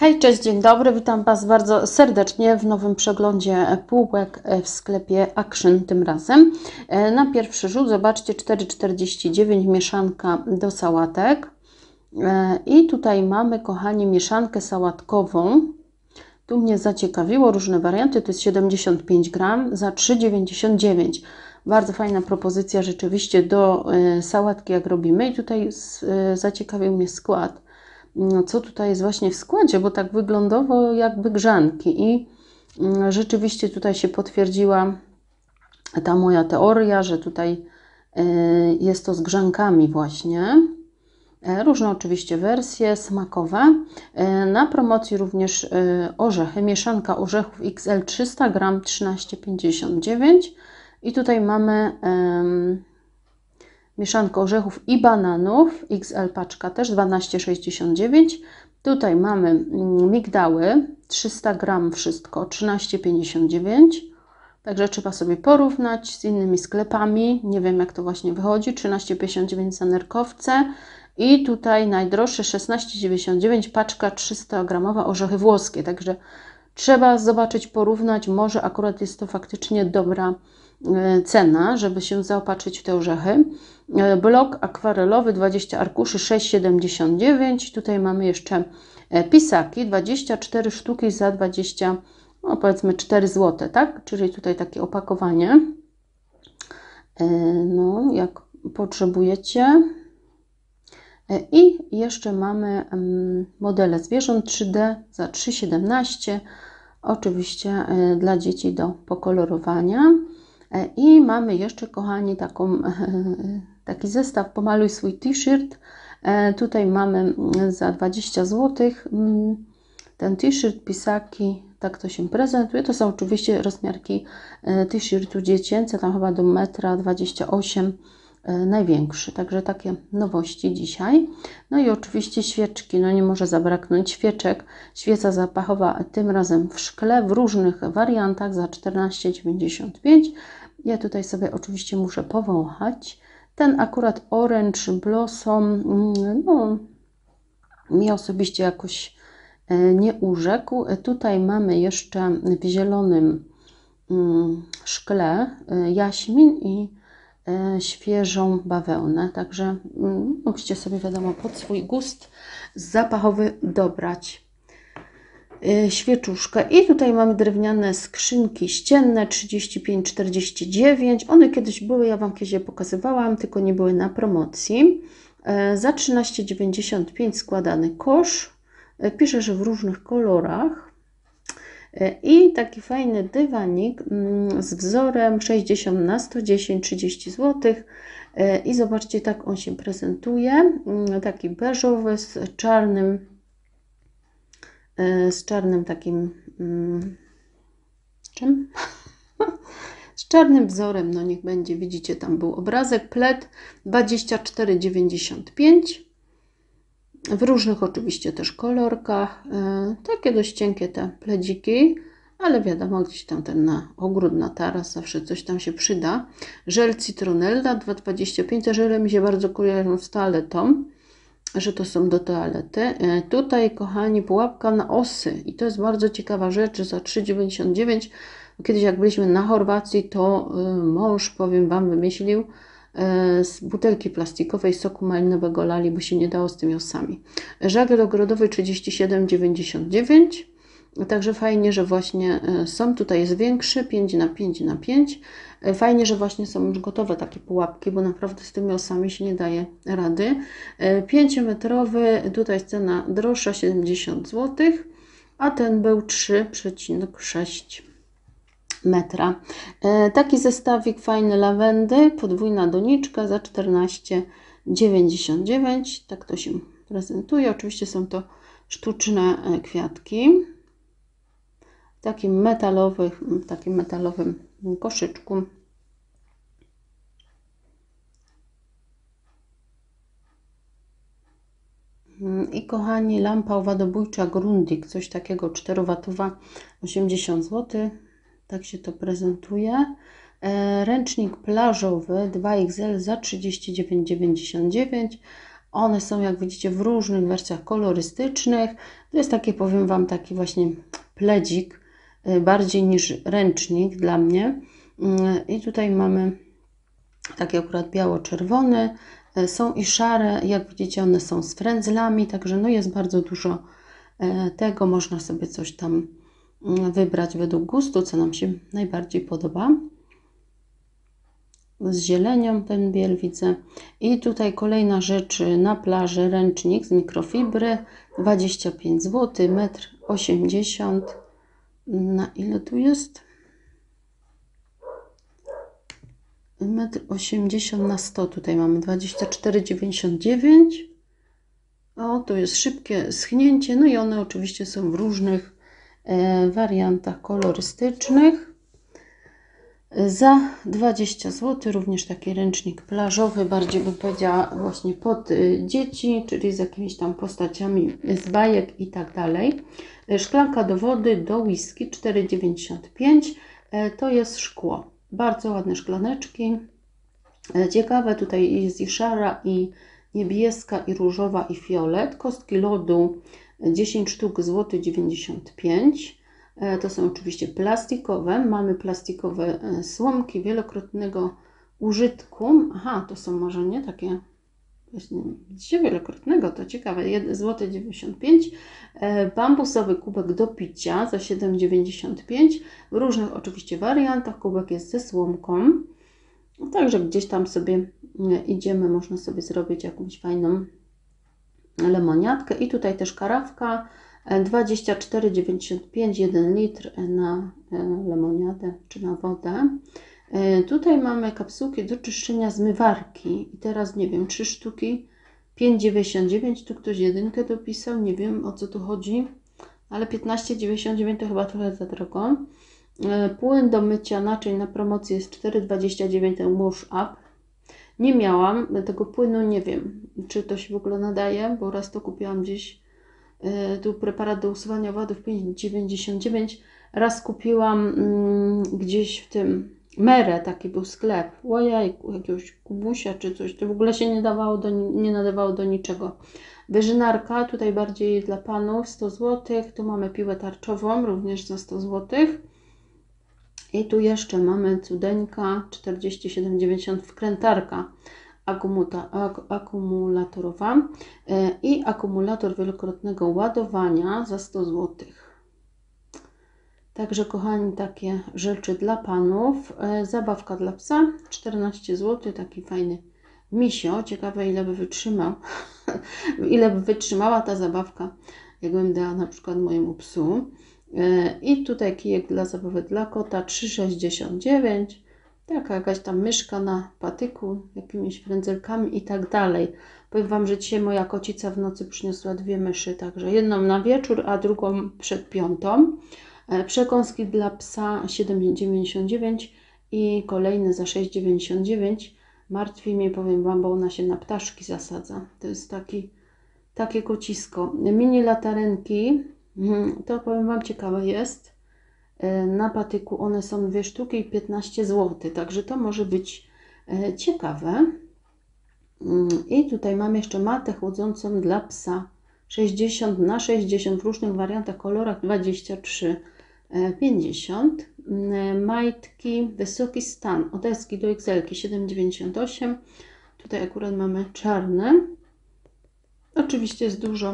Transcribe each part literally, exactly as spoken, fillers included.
Hej, cześć, dzień dobry, witam Was bardzo serdecznie w nowym przeglądzie półek w sklepie Action tym razem. Na pierwszy rzut zobaczcie cztery czterdzieści dziewięć mieszanka do sałatek i tutaj mamy, kochani, mieszankę sałatkową. Tu mnie zaciekawiło, różne warianty, to jest siedemdziesiąt pięć gram za trzy dziewięćdziesiąt dziewięć. Bardzo fajna propozycja rzeczywiście do sałatki, jak robimy, i tutaj zaciekawił mnie skład. Co tutaj jest właśnie w składzie, bo tak wyglądało jakby grzanki i rzeczywiście tutaj się potwierdziła ta moja teoria, że tutaj jest to z grzankami właśnie. Różne oczywiście wersje smakowe. Na promocji również orzechy, mieszanka orzechów X L trzysta gram trzynaście pięćdziesiąt dziewięć i tutaj mamy mieszankę orzechów i bananów, X L paczka też dwanaście sześćdziesiąt dziewięć. Tutaj mamy migdały, trzysta gram wszystko, trzynaście pięćdziesiąt dziewięć. Także trzeba sobie porównać z innymi sklepami. Nie wiem, jak to właśnie wychodzi. trzynaście pięćdziesiąt dziewięć za nerkowce. I tutaj najdroższe szesnaście dziewięćdziesiąt dziewięć, paczka trzysta gramowa orzechy włoskie. Także trzeba zobaczyć, porównać. Może akurat jest to faktycznie dobra cena, żeby się zaopatrzyć w te orzechy. Blok akwarelowy, dwadzieścia arkuszy, sześć siedemdziesiąt dziewięć. Tutaj mamy jeszcze pisaki, dwadzieścia cztery sztuki za dwadzieścia, no powiedzmy cztery złote, tak? Czyli tutaj takie opakowanie. No, jak potrzebujecie. I jeszcze mamy modele zwierząt trzy D za trzy siedemnaście. Oczywiście dla dzieci do pokolorowania. I mamy jeszcze, kochani, taką, taki zestaw Pomaluj swój t-shirt. Tutaj mamy za dwadzieścia złotych ten t-shirt, pisaki, tak to się prezentuje. To są oczywiście rozmiarki t-shirtu dziecięce, tam chyba do metra dwadzieścia osiem największy. Także takie nowości dzisiaj. No i oczywiście świeczki, no nie może zabraknąć świeczek. Świeca zapachowa tym razem w szkle w różnych wariantach za czternaście dziewięćdziesiąt pięć. Ja tutaj sobie oczywiście muszę powąchać. Ten akurat Orange Blossom, no mnie osobiście jakoś nie urzekł. Tutaj mamy jeszcze w zielonym szkle jaśmin i świeżą bawełnę, także musicie sobie, wiadomo, pod swój gust zapachowy dobrać świeczuszkę. I tutaj mamy drewniane skrzynki ścienne trzydzieści pięć czterdzieści dziewięć. One kiedyś były, ja Wam kiedyś je pokazywałam, tylko nie były na promocji. Za trzynaście dziewięćdziesiąt pięć składany kosz. Pisze, że w różnych kolorach. I taki fajny dywanik z wzorem sześćdziesiąt na sto dziesięć, trzydzieści złotych. I zobaczcie, tak on się prezentuje. Taki beżowy z czarnym, z czarnym takim, czym? Z czarnym wzorem, no niech będzie, widzicie, tam był obrazek, pled dwadzieścia cztery dziewięćdziesiąt pięć. W różnych oczywiście też kolorkach. Takie dość cienkie te pledziki, ale wiadomo, gdzieś tam ten na ogród, na taras, zawsze coś tam się przyda. Żel Citronella dwa dwadzieścia pięć. Te żele mi się bardzo kojarzą z toaletą, że to są do toalety. Tutaj, kochani, pułapka na osy i to jest bardzo ciekawa rzecz, za trzy dziewięćdziesiąt dziewięć. Kiedyś jak byliśmy na Chorwacji, to mąż, powiem Wam, wymyślił, z butelki plastikowej soku malinowego lali, bo się nie dało z tymi osami. Żagiel ogrodowy trzydzieści siedem dziewięćdziesiąt dziewięć. Także fajnie, że właśnie są. Tutaj jest większy, pięć na pięć na pięć. Fajnie, że właśnie są już gotowe takie pułapki, bo naprawdę z tymi osami się nie daje rady. pięciometrowy, tutaj jest cena droższa, siedemdziesiąt złotych, a ten był trzy przecinek sześć metra. Taki zestawik fajny lawendy, podwójna doniczka za czternaście dziewięćdziesiąt dziewięć. Tak to się prezentuje. Oczywiście są to sztuczne kwiatki w takim metalowym, w takim metalowym koszyczku. I kochani, lampa owadobójcza Grundig, coś takiego, czterowatowa, osiemdziesiąt złotych. Tak się to prezentuje. Ręcznik plażowy dwa X L za trzydzieści dziewięć dziewięćdziesiąt dziewięć, One są, jak widzicie, w różnych wersjach kolorystycznych. To jest takie, powiem Wam, taki właśnie pledzik, bardziej niż ręcznik dla mnie. I tutaj mamy takie akurat biało-czerwone. Są i szare, jak widzicie, one są z frędzlami, także no jest bardzo dużo tego. Można sobie coś tam wybrać według gustu, co nam się najbardziej podoba. Z zielenią ten biel widzę. I tutaj kolejna rzecz na plaży, ręcznik z mikrofibry, dwadzieścia pięć złotych, metr osiemdziesiąt. Na ile tu jest? metr osiemdziesiąt na sto, tutaj mamy dwadzieścia cztery dziewięćdziesiąt dziewięć. O, tu jest szybkie schnięcie, no i one oczywiście są w różnych e, wariantach kolorystycznych. Za dwadzieścia złotych również taki ręcznik plażowy, bardziej bym powiedziała właśnie pod y, dzieci, czyli z jakimiś tam postaciami z bajek i tak dalej. Szklanka do wody, do whisky cztery dziewięćdziesiąt pięć, e, to jest szkło. Bardzo ładne szklaneczki. E, ciekawe, tutaj jest i szara, i niebieska, i różowa, i fiolet. Kostki lodu dziesięć sztuk, złoty dziewięćdziesiąt pięć. To są oczywiście plastikowe. Mamy plastikowe słomki wielokrotnego użytku. Aha, to są może nie takie, widzicie, wielokrotnego, to ciekawe. jeden złoty dziewięćdziesiąt pięć. Bambusowy kubek do picia za siedem dziewięćdziesiąt pięć. W różnych oczywiście wariantach. Kubek jest ze słomką. Także gdzieś tam sobie idziemy, można sobie zrobić jakąś fajną lemoniadkę. I tutaj też karawka. dwadzieścia cztery dziewięćdziesiąt pięć, jeden litr na lemoniadę czy na wodę. Tutaj mamy kapsułki do czyszczenia zmywarki i teraz nie wiem, trzy sztuki, pięć dziewięćdziesiąt dziewięć, tu ktoś jedynkę dopisał, nie wiem o co tu chodzi, ale piętnaście dziewięćdziesiąt dziewięć to chyba trochę za drogo. Płyn do mycia naczyń na promocji jest cztery dwadzieścia dziewięć, ten Wash Up. Nie miałam tego płynu, nie wiem czy to się w ogóle nadaje, bo raz to kupiłam gdzieś. Tu preparat do usuwania owadów pięć dziewięćdziesiąt dziewięć. Raz kupiłam mm, gdzieś w tym Mere, taki był sklep. Ojej, jakiegoś kubusia czy coś. To w ogóle się nie dawało do, nie nadawało do niczego. Wyżynarka, tutaj bardziej dla panów, sto złotych. Tu mamy piłę tarczową, również za sto złotych. I tu jeszcze mamy cudeńka, czterdzieści siedem dziewięćdziesiąt, wkrętarka akumulatorowa i akumulator wielokrotnego ładowania za sto złotych. Także kochani, takie rzeczy dla panów. Zabawka dla psa czternaście złotych, taki fajny misio. Ciekawe ile by wytrzymał, ile by wytrzymała ta zabawka, jakbym dała na przykład mojemu psu. I tutaj kijek dla zabawek dla kota trzy sześćdziesiąt dziewięć. Taka jakaś tam myszka na patyku, jakimiś frędzelkami i tak dalej. Powiem Wam, że dzisiaj moja kocica w nocy przyniosła dwie myszy, także jedną na wieczór, a drugą przed piątą. Przekąski dla psa siedem dziewięćdziesiąt dziewięć i kolejne za sześć dziewięćdziesiąt dziewięć. Martwi mnie, powiem Wam, bo ona się na ptaszki zasadza. To jest taki, takie kocisko. Mini latarenki, to powiem Wam, ciekawe jest. Na patyku one są dwie sztuki i piętnaście złotych, także to może być ciekawe. I tutaj mam jeszcze matę chłodzącą dla psa sześćdziesiąt na sześćdziesiąt w różnych wariantach, kolorach dwadzieścia trzy pięćdziesiąt. Majtki wysoki stan od S do X L siedem dziewięćdziesiąt osiem. Tutaj akurat mamy czarne. Oczywiście jest dużo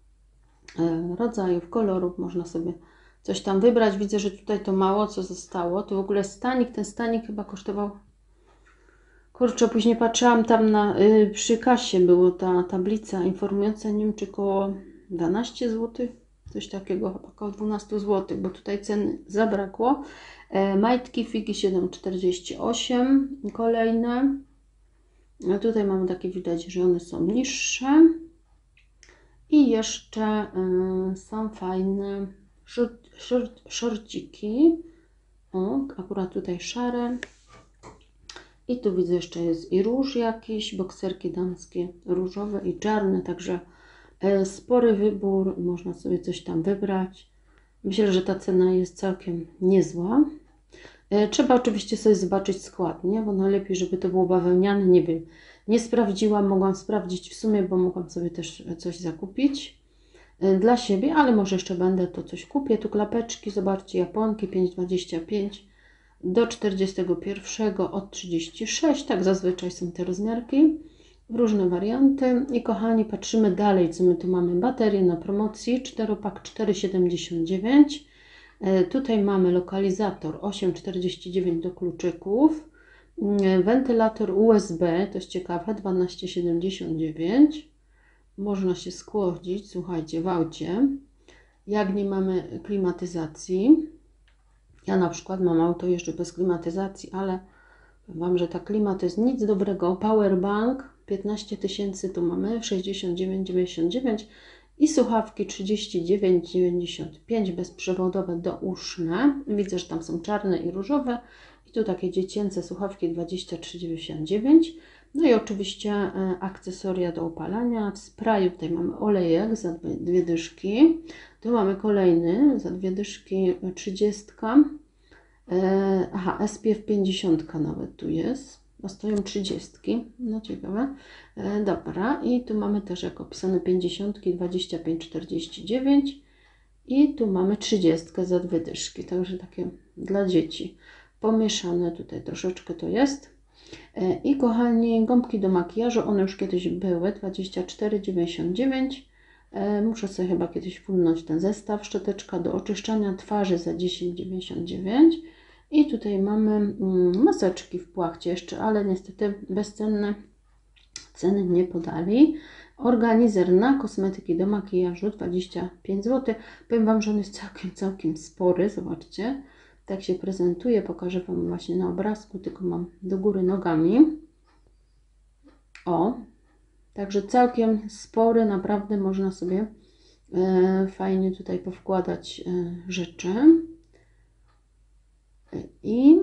rodzajów, kolorów, można sobie coś tam wybrać. Widzę, że tutaj to mało co zostało. To w ogóle stanik, ten stanik chyba kosztował, kurczę, później patrzyłam tam na, yy, przy kasie było ta tablica informująca, nie wiem czy koło dwanaście złotych, coś takiego, chyba około dwanaście złotych, bo tutaj ceny zabrakło. E, majtki, figi siedem czterdzieści osiem, kolejne. A tutaj mamy takie, widać, że one są niższe. I jeszcze y, są fajne szort, szort, szorciki. O, akurat tutaj szare. I tu widzę, jeszcze jest i róż jakiś, bokserki damskie różowe i czarne, także y, spory wybór, można sobie coś tam wybrać. Myślę, że ta cena jest całkiem niezła. Y, trzeba oczywiście sobie zobaczyć skład, nie? Bo najlepiej, żeby to było bawełniane, nie wiem, Nie sprawdziłam, mogłam sprawdzić w sumie, bo mogłam sobie też coś zakupić dla siebie, ale może jeszcze będę to coś kupię. Tu klapeczki, zobaczcie, japonki pięć dwadzieścia pięć do czterdziestego pierwszego od trzydziestu sześciu, tak zazwyczaj są te rozmiarki, różne warianty. I kochani, patrzymy dalej, co my tu mamy. Baterie na promocji, czteropak cztery siedemdziesiąt dziewięć. Tutaj mamy lokalizator osiem czterdzieści dziewięć do kluczyków, wentylator U S B, to jest ciekawe, dwanaście siedemdziesiąt dziewięć. Można się schłodzić, słuchajcie, w aucie, jak nie mamy klimatyzacji. Ja na przykład mam auto, jeżdżę bez klimatyzacji, ale powiem Wam, że ta klima to jest nic dobrego. Powerbank piętnaście tysięcy, tu mamy sześćdziesiąt dziewięć dziewięćdziesiąt dziewięć i słuchawki trzydzieści dziewięć dziewięćdziesiąt pięć bezprzewodowe douszne. Widzę, że tam są czarne i różowe. I tu takie dziecięce słuchawki dwadzieścia trzy dziewięćdziesiąt dziewięć. No i oczywiście akcesoria do opalania. W sprayu tutaj mamy olejek za dwie, dwie dyszki. Tu mamy kolejny za dwie dyszki trzydziestka. Aha, S P F pięćdziesiąt nawet tu jest. Bo stoją trzydziestki. No ciekawe. Dobra. I tu mamy też jak opisane pięćdziesiątki dwadzieścia pięć czterdzieści dziewięć. I tu mamy trzydziestkę za dwie dyszki. Także takie dla dzieci. Pomieszane tutaj troszeczkę to jest. I kochani, gąbki do makijażu, one już kiedyś były, dwadzieścia cztery dziewięćdziesiąt dziewięć. Muszę sobie chyba kiedyś pulnąć ten zestaw. Szczoteczka do oczyszczania twarzy za dziesięć dziewięćdziesiąt dziewięć. I tutaj mamy maseczki w płachcie jeszcze, ale niestety bezcenne, ceny nie podali. Organizer na kosmetyki do makijażu dwadzieścia pięć złotych. Powiem Wam, że on jest całkiem, całkiem spory, zobaczcie. Tak się prezentuje, pokażę Wam właśnie na obrazku, tylko mam do góry nogami. O, także całkiem spory, naprawdę można sobie e, fajnie tutaj powkładać e, rzeczy. I,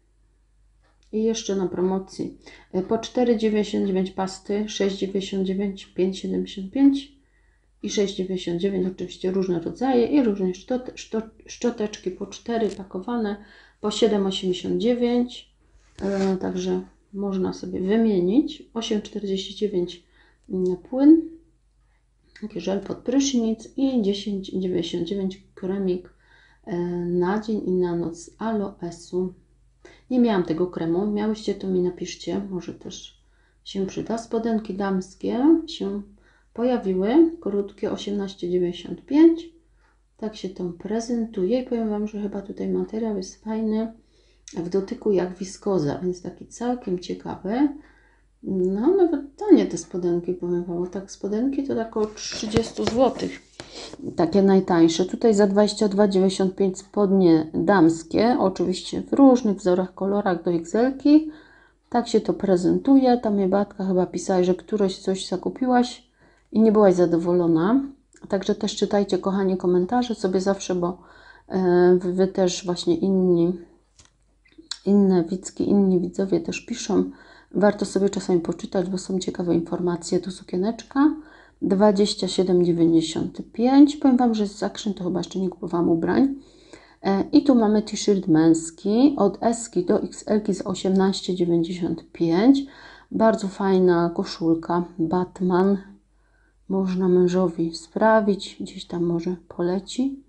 I jeszcze na promocji e, po cztery dziewięćdziesiąt dziewięć pasty, sześć dziewięćdziesiąt dziewięć, pięć siedemdziesiąt pięć i sześć dziewięćdziesiąt dziewięć, oczywiście różne rodzaje i różne szczot, szczot, szczoteczki po cztery pakowane po siedem osiemdziesiąt dziewięć, e, także można sobie wymienić. osiem czterdzieści dziewięć płyn, taki żel pod prysznic i dziesięć dziewięćdziesiąt dziewięć kremik e, na dzień i na noc z aloesu. Nie miałam tego kremu, miałyście, to mi napiszcie, może też się przyda. Spodenki damskie się pojawiły, krótkie osiemnaście dziewięćdziesiąt pięć. Tak się to prezentuje i powiem Wam, że chyba tutaj materiał jest fajny w dotyku jak wiskoza, więc taki całkiem ciekawy. No nawet tanie te spodenki, powiem Wam, bo tak spodenki to tak około trzydzieści złotych. Takie najtańsze. Tutaj za dwadzieścia dwa dziewięćdziesiąt pięć spodnie damskie, oczywiście w różnych wzorach, kolorach do X L-ki. Tak się to prezentuje. Ta mnie Batka chyba pisała, że któreś coś zakupiłaś i nie byłaś zadowolona. Także też czytajcie, kochani, komentarze sobie zawsze, bo e, wy, wy też właśnie inni, inne widzki, inni widzowie też piszą. Warto sobie czasami poczytać, bo są ciekawe informacje. Tu sukieneczka dwadzieścia siedem dziewięćdziesiąt pięć. Powiem Wam, że z Action to chyba jeszcze nie kupowałam ubrań. E, I tu mamy t-shirt męski od S do X L za osiemnaście dziewięćdziesiąt pięć. Bardzo fajna koszulka Batman. Można mężowi sprawić, gdzieś tam może poleci.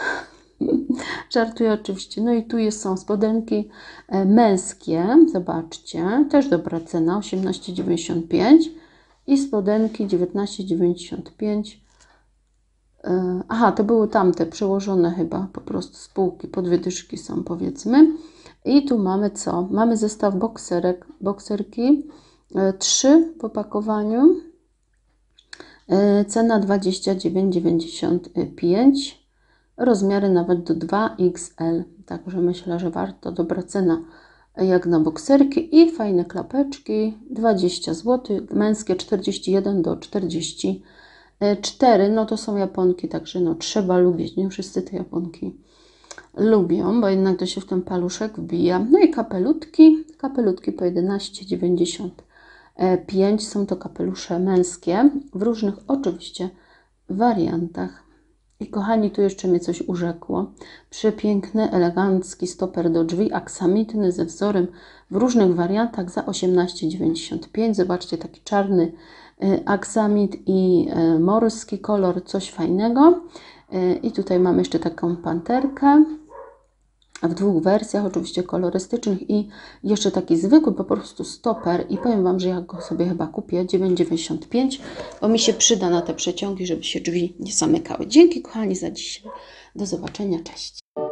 Żartuję oczywiście. No i tu jest, są spodenki e, męskie, zobaczcie, też dobra cena, osiemnaście dziewięćdziesiąt pięć i spodenki dziewiętnaście dziewięćdziesiąt pięć. E, aha, to były tamte przełożone chyba po prostu z półki, po dwie dyszki są, powiedzmy. I tu mamy co? Mamy zestaw bokserek, bokserki, e, trzy po pakowaniu. Cena dwadzieścia dziewięć dziewięćdziesiąt pięć, rozmiary nawet do dwa X L, także myślę, że warto, dobra cena jak na bokserki i fajne klapeczki, dwadzieścia złotych, męskie czterdzieści jeden do czterdziestu czterech, no to są japonki, także no trzeba lubić, nie wszyscy te japonki lubią, bo jednak to się w ten paluszek wbija. No i kapelutki, kapelutki po jedenaście dziewięćdziesiąt pięć, są to kapelusze męskie w różnych oczywiście wariantach. I kochani, tu jeszcze mnie coś urzekło. Przepiękny, elegancki stoper do drzwi, aksamitny ze wzorem w różnych wariantach za osiemnaście dziewięćdziesiąt pięć. Zobaczcie, taki czarny aksamit i morski kolor, coś fajnego. I tutaj mam jeszcze taką panterkę w dwóch wersjach, oczywiście kolorystycznych i jeszcze taki zwykły po prostu stoper i powiem Wam, że ja go sobie chyba kupię dziewięć dziewięćdziesiąt pięć, bo mi się przyda na te przeciągi, żeby się drzwi nie zamykały. Dzięki kochani za dzisiaj. Do zobaczenia. Cześć.